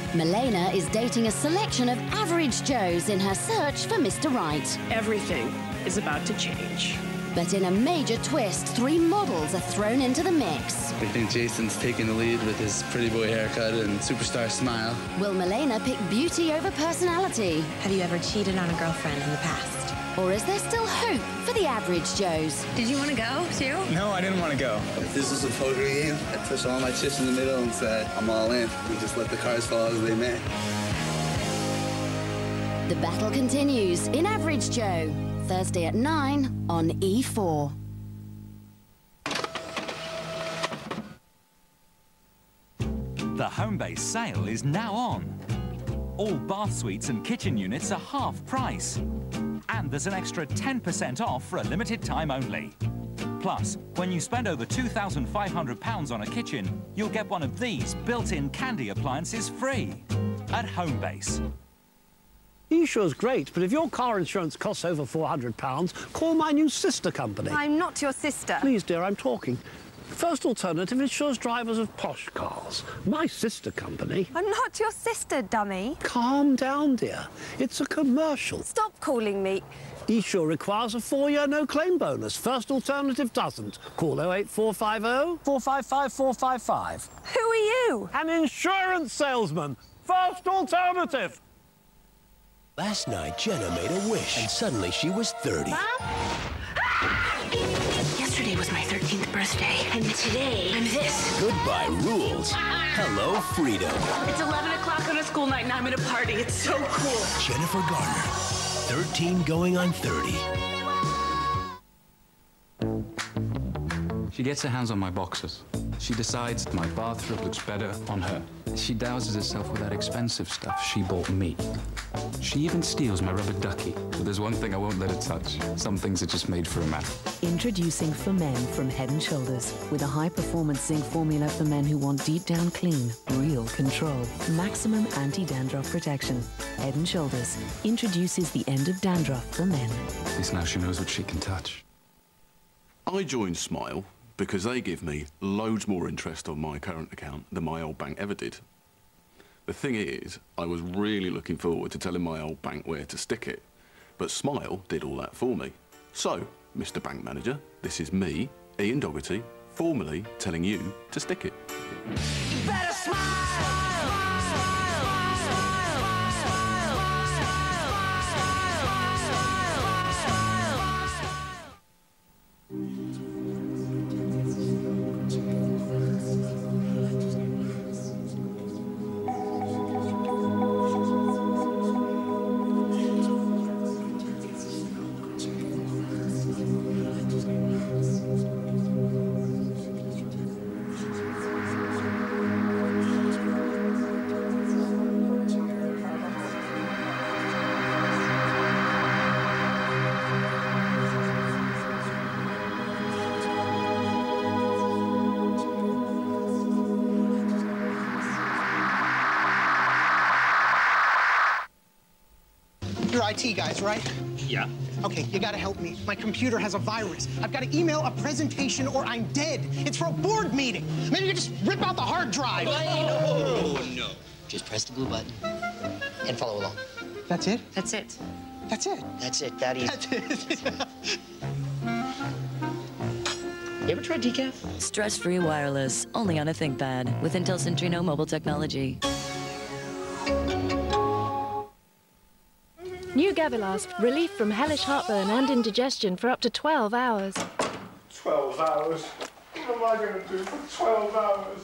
Milena is dating a selection of average Joes in her search for Mr. Right. Everything is about to change. But in a major twist, 3 models are thrown into the mix. I think Jason's taking the lead with his pretty boy haircut and superstar smile. Will Milena pick beauty over personality? Have you ever cheated on a girlfriend in the past? Or is there still hope for the average Joes? Did you want to go, too? No, I didn't want to go. If this was a poker game, I'd push all my chips in the middle and say, I'm all in, and just let the cards fall as they may. The battle continues in Average Joe, Thursday at 9 on E4. The Homebase sale is now on. All bath suites and kitchen units are half price. And there's an extra 10% off for a limited time only. Plus, when you spend over £2,500 on a kitchen, you'll get one of these built-in candy appliances free at Homebase. Esure's great, but if your car insurance costs over £400, call my new sister company. I'm not your sister. Please, dear, I'm talking. First Alternative insures drivers of posh cars. My sister company. I'm not your sister, dummy. Calm down, dear. It's a commercial. Stop calling me. Esure requires a 4-year no-claim bonus. First Alternative doesn't. Call 08450 455 455. Who are you? An insurance salesman. First Alternative. Last night, Jenna made a wish, and suddenly she was 30. Mom? Yesterday was my 13th birthday, and today I'm this. Goodbye, rules. Hello, freedom. It's 11 o'clock on a school night, and I'm at a party. It's so cool. Jennifer Garner, 13 going on 30. She gets her hands on my boxers. She decides my bathrobe looks better on her. She douses herself with that expensive stuff she bought me. She even steals my rubber ducky. But there's one thing I won't let her touch. Some things are just made for a man. Introducing For Men from Head & Shoulders, with a high-performance zinc formula for men who want deep-down clean, real control. Maximum anti-dandruff protection. Head & Shoulders introduces the end of dandruff for men. At least now she knows what she can touch. I joined Smile because they give me loads more interest on my current account than my old bank ever did. The thing is, I was really looking forward to telling my old bank where to stick it, but Smile did all that for me. So, Mr. Bank Manager, this is me, Ian Dougherty, formally telling you to stick it. Better smile! You're IT guys, right? Yeah. Okay, you gotta help me. My computer has a virus. I've got to email a presentation or I'm dead. It's for a board meeting. Maybe you just rip out the hard drive. No. Just press the blue button and follow along. That's it? That's it. That's it? That's it. That easy. That's it. You ever tried decaf? Stress-free wireless, only on a ThinkPad, with Intel Centrino mobile technology. New Gavilast, relief from hellish heartburn and indigestion for up to 12 hours. 12 hours? What am I going to do for 12 hours?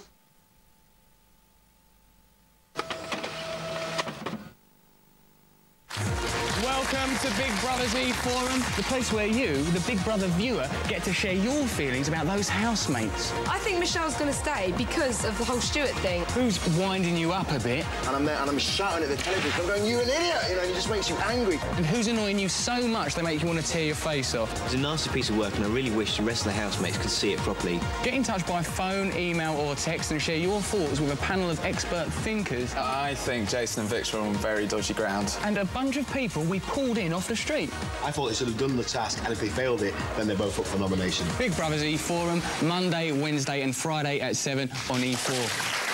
Welcome to Big Brother's E-Forum, the place where you, the Big Brother viewer, get to share your feelings about those housemates. I think Michelle's going to stay because of the whole Stuart thing. Who's winding you up a bit? And I'm there and I'm shouting at the television. I'm going, you're an idiot! You know, and it just makes you angry. And who's annoying you so much they make you want to tear your face off? It's a nasty piece of work and I really wish the rest of the housemates could see it properly. Get in touch by phone, email or text and share your thoughts with a panel of expert thinkers. I think Jason and Vix were on very dodgy ground. And a bunch of people we pulled in off the street. I thought they should have done the task, and if they failed it, then they're both up for nomination. Big Brother's E-Forum, Monday, Wednesday and Friday at 7 on E4.